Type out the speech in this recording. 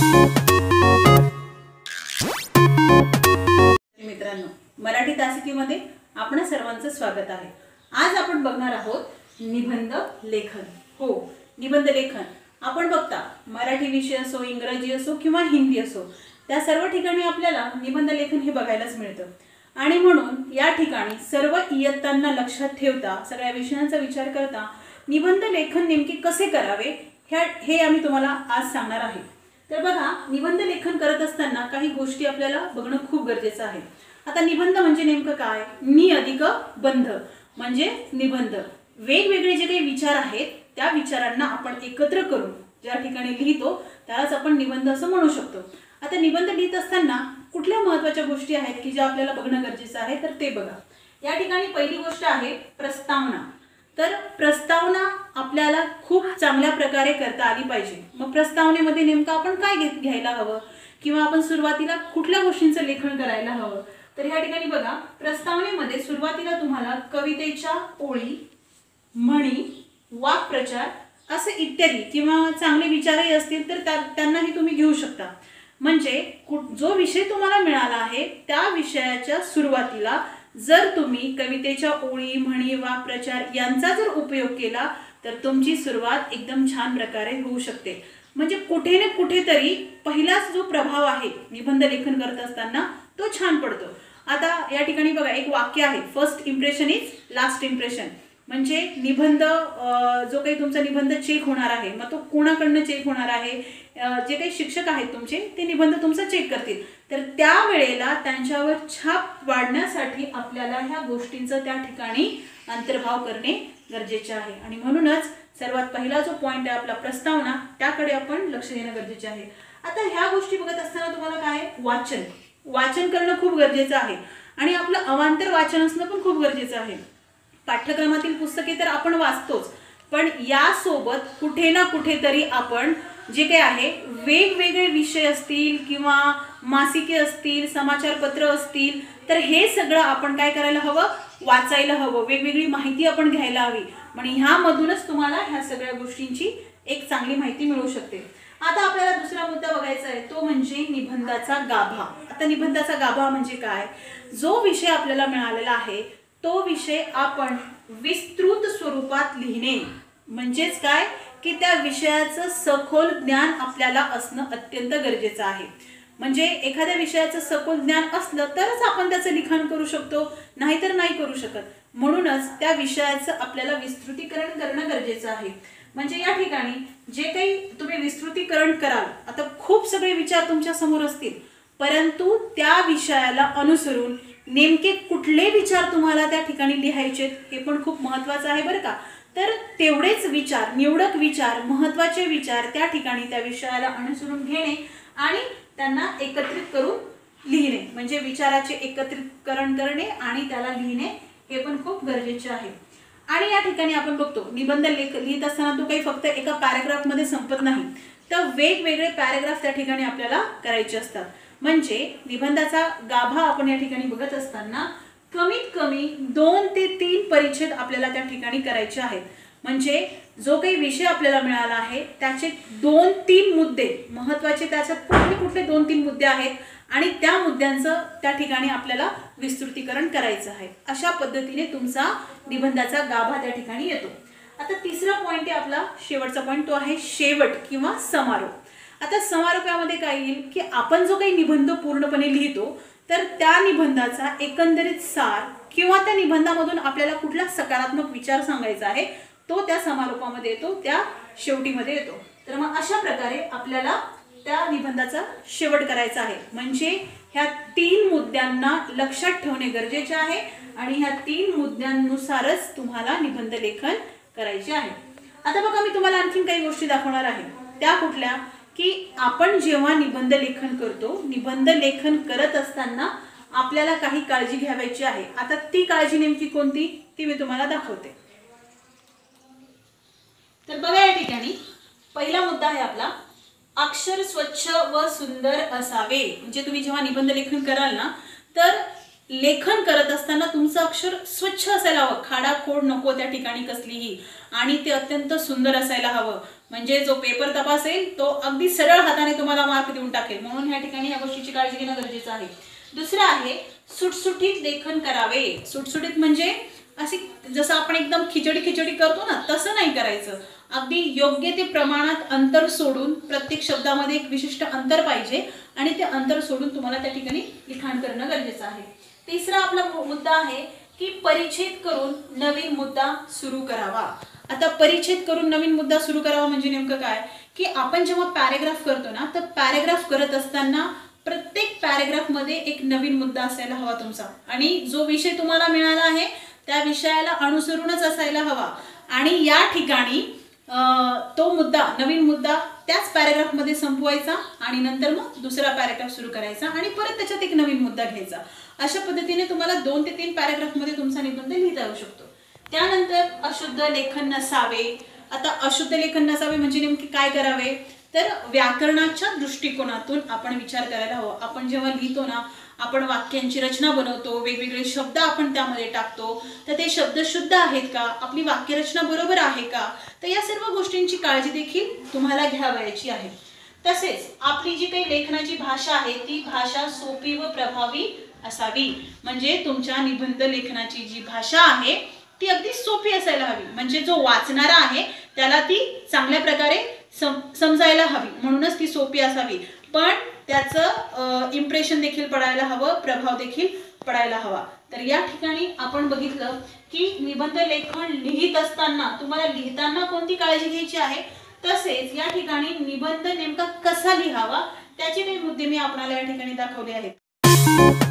मित्रांनो, मराठी तासिकेमध्ये आपण सर्वांचं स्वागत आहे। आज आपण बघणार आहोत निबंध लेखन। हो, निबंध लेखन आपण बघता मराठी विषय असो, इंग्रजी असो किंवा हिंदी असो, त्या सर्व ठिकाणी आपल्याला निबंध लेखन हे बघायलाच मिळतं। आणि म्हणून या ठिकाणी सर्व इयत्तांना लक्षात ठेवता, सगळ्या विषयांचा विचार करता निबंध लेखन नेमके कसे करावे हे आम्ही तुम्हाला आज सांगणार आहे। तर बघा, निबंध लेखन करत असताना काही गोष्टी आपल्याला बघणं खूप गरजेचं आहे। आता निबंध म्हणजे नेमकं काय? नि अधिक बंध म्हणजे निबंध। वेगवेगळे जे काही विचार आहेत त्या विचारांना आपण एकत्र करून ज्या ठिकाणी लिहितो त्यालाच आपण निबंध असं म्हणू शकतो। आता निबंध लिहित असताना कुठल्या महत्त्वाच्या गोष्टी आहेत की ज्या आपल्याला बघणं गरजेचं आहे, तर ते बघा। या ठिकाणी पहिली गोष्ट आहे प्रस्तावना। तर प्रस्तावना आपल्याला खूप चांगल्या प्रकारे करता आली पाहिजे। मग प्रस्तावनेमध्ये नेमकं आपण काय घ्यायला हवं किंवा आपण सुरुवातीला कुठल्या गोष्टींचं लेखन करायला हवं, तर या ठिकाणी बघा, प्रस्तावनेमध्ये सुरुवातीला तुम्हाला कवितेच्या ओळी, म्हणी, वाक्प्रचार असे इत्यादी किंवा चांगले विचारही असतील तर त्यांनाही तुम्ही घेऊ शकता। म्हणजे जो विषय तुम्हाला मिळाला आहे त्या विषयाच्या सुरुवातीला जर तुम्ही कवितेच्या ओळी, म्हणी, वाक्प्रचार यांचा जर उपयोग केला तर तुमची सुरुवात एकदम छान प्रकारे होऊ शकते। म्हणजे कुठे ना कुठेतरी पहिलाच जो प्रभाव आहे निबंध लेखन करत असताना तो छान पडतो। आता या ठिकाणी बघा, एक वाक्य आहे, first impression is last impression. म्हणजे निबंध जो काही तुमचा निबंध चेक होणार आहे, मग तो कोणाकडनं चेक होणार आहे? जे काही शिक्षक आहेत तुमचे ते निबंध तुमचा चेक करतील, तर त्यावेळेला त्यांच्यावर छाप वाढण्यासाठी आपल्याला ह्या गोष्टींचा त्या ठिकाणी अंतर्भाव करणे गरजेचे आहे। आणि म्हणूनच सर्वात पहिला जो पॉइंट आहे आपला प्रस्तावना, त्याकडे आपण लक्ष देणं गरजेचे आहे। आता ह्या गोष्टी बघत असताना तुम्हाला काय, वाचन करणं खूप गरजेचं आहे आणि आपलं अवांतर वाचन असणं पण खूप गरजेचं आहे। पाठ्यक्रमातील पुस्तके तर आपण वाचतोच, पण यासोबत कुठे ना कुठेतरी आपण जे काही आहे वेगवेगळे विषय असतील किंवा मासिके असतील, समाचारपत्र असतील, तर हे सगळं आपण काय करायला हवं, वाचायला हवं, वेगवेगळी माहिती आपण घ्यायला हवी। आणि ह्यामधूनच तुम्हाला ह्या सगळ्या गोष्टींची एक चांगली माहिती मिळू शकते। आता आपल्याला दुसरा मुद्दा बघायचा आहे, तो म्हणजे निबंधाचा गाभा। आता निबंधाचा गाभा म्हणजे काय? जो विषय आपल्याला मिळालेला आहे तो विषय आपण विस्तृत स्वरूपात लिहिणे, म्हणजेच काय की त्या विषयाचं सखोल ज्ञान आपल्याला असणं अत्यंत गरजेचं आहे। म्हणजे एखाद्या विषयाचं सखोल ज्ञान असलं तरच आपण त्याचं लिखाण करू शकतो, नाहीतर नाही करू शकत। म्हणूनच त्या विषयाचं आपल्याला विस्तृतीकरण करणं गरजेचं आहे। म्हणजे या ठिकाणी जे काही तुम्ही विस्तृतीकरण कराल, आता खूप सगळे विचार तुमच्या समोर असतील, परंतु त्या विषयाला अनुसरून नेमके कुठले विचार तुम्हाला त्या ठिकाणी लिहायचे हे पण खूप महत्त्वाचं आहे बरं का। तर तेवढेच विचार, निवडक विचार, महत्त्वाचे विचार त्या ठिकाणी त्या विषयाला अनुसरून घेणे आणि त्यांना एकत्रित करून लिहिणे, म्हणजे विचाराचे एकत्रितकरण करणे आणि त्याला लिहिणे हे पण खूप गरजेचे आहे। आणि या ठिकाणी आपण बघतो निबंध लिहित असताना तो काही फक्त एका पॅराग्राफमध्ये संपत नाही, तर वेगवेगळे पॅराग्राफ त्या ठिकाणी आपल्याला करायचे असतात। म्हणजे निबंधाचा गाभा आपण या ठिकाणी बघत असताना कमीत कमी 2 ते 3 परिच्छेद आपल्याला त्या ठिकाणी करायचे आहेत। म्हणजे जो काही विषय आपल्याला मिळाला आहे त्याचे 2-3 मुद्दे महत्त्वाचे, त्याच्यात कुठले 2-3 मुद्दे आहेत आणि त्या मुद्द्यांचं त्या ठिकाणी आपल्याला विस्तृतीकरण करायचं आहे। अशा पद्धतीने तुमचा निबंधाचा गाभा त्या ठिकाणी येतो। आता तिसरा पॉइंट आहे आपला शेवटचा पॉइंट, तो आहे शेवट किंवा समारोप। आता समारोपामध्ये काय येईल की आपण जो काही निबंध पूर्णपणे लिहितो तर त्या निबंधाचा एकंदरीत सार किंवा त्या निबंधामधून आपल्याला कुठला सकारात्मक विचार सांगायचा आहे तो त्या समारोपामध्ये येतो, त्या शेवटीमध्ये येतो। तर मग अशा प्रकारे आपल्याला त्या निबंधाचा शेवट करायचा आहे। म्हणजे ह्या 3 मुद्द्यांना लक्षात ठेवणे गरजेचे आहे आणि ह्या 3 मुद्द्यांनुसारच तुम्हाला निबंध लेखन करायचे आहे। आता बघा, मी तुम्हाला आणखीन काही गोष्टी दाखवणार आहे। त्या कुठल्या की आपण जेव्हा निबंध लेखन करतो, निबंध लेखन करत असताना आपल्याला काही काळजी घ्यायची आहे। आता ती काळजी नेमकी कोणती ती मी तुम्हाला दाखवते। तर बघा, या ठिकाणी पहिला मुद्दा आहे आपला, अक्षर स्वच्छ व सुंदर असावे। म्हणजे तुम्ही जेव्हा निबंध लेखन कराल ना, तर लेखन करत असताना तुमचं अक्षर स्वच्छ असायला हवं, खाडाखोड नको त्या ठिकाणी कसलीही, आणि ते अत्यंत सुंदर असायला हवं। म्हणजे जो पेपर तपासेल तो अगदी सरळ हाताने तुम्हाला मार्क देऊन टाकेल, म्हणून ह्या ठिकाणी या गोष्टीची काळजी घेणं गरजेचं आहे. दुसरं आहे सुटसुटीत लेखन करावे. सुटसुटीत म्हणजे अशी जसं आपण एकदम खिचडी करतो ना तसं नाही करायचं. अगदी योग्य ते प्रमाणात अंतर सोडून, प्रत्येक शब्दामध्ये एक विशिष्ट अंतर पाहिजे आणि ते अंतर सोडून तुम्हाला त्या ठिकाणी लिखाण करणं गरजेचं आहे. तिसरा आपला मुद्दा आहे की परिच्छेद करून नवीन मुद्दा सुरू करावा. आता परिच्छेद करून नवीन मुद्दा सुरू करावा म्हणजे नेमकं काय की आपण जेव्हा पॅरेग्राफ करतो ना तर पॅरेग्राफ करत असताना प्रत्येक पॅरेग्राफमध्ये एक नवीन मुद्दा असायला हवा तुमचा, आणि जो विषय तुम्हाला मिळाला आहे त्या विषयाला अनुसरूनच असायला हवा. आणि या ठिकाणी तो मुद्दा, नवीन मुद्दा त्याच पॅरेग्राफमध्ये संपवायचा आणि नंतर मग दुसरा पॅरेग्राफ सुरू करायचा आणि परत त्याच्यात एक नवीन मुद्दा घ्यायचा. अशा पद्धतीने तुम्हाला 2 ते 3 पॅरेग्राफमध्ये तुमचा निबंध लिहिता येऊ शकतो. त्यानंतर अशुद्ध लेखन नसावे. आता अशुद्ध लेखन नसावे म्हणजे नेमके काय करावे, तर व्याकरणाच्या दृष्टिकोनातून आपण विचार करायला हवा. आपण जेव्हा लिहितो ना, आपण वाक्यांची रचना बनवतो, वेगवेगळे शब्द आपण त्यामध्ये टाकतो, तर ते शब्द शुद्ध आहेत का, आपली वाक्यरचना बरोबर आहे का, तर या सर्व गोष्टींची काळजी देखील तुम्हाला घ्यावयाची आहे. तसेच आपली जी काही लेखनाची भाषा आहे ती भाषा सोपी व प्रभावी असावी. म्हणजे तुमच्या निबंध लेखनाची जी भाषा आहे ती अगदी सोपी असायला हवी, म्हणजे जो वाचणारा आहे त्याला ती चांगल्या प्रकारे समजायला हवी, म्हणूनच ती सोपी असावी. पण त्याचं इम्प्रेशन देखील पडायला हवं, प्रभाव देखील पडायला हवा. तर या ठिकाणी आपण बघितलं की निबंध लेखन लिहित असताना तुम्हाला लिहिताना कोणती काळजी घ्यायची आहे, तसेच या ठिकाणी निबंध नेमका कसा लिहावा त्याचे काही मुद्दे मी आपल्याला या ठिकाणी दाखवले आहेत.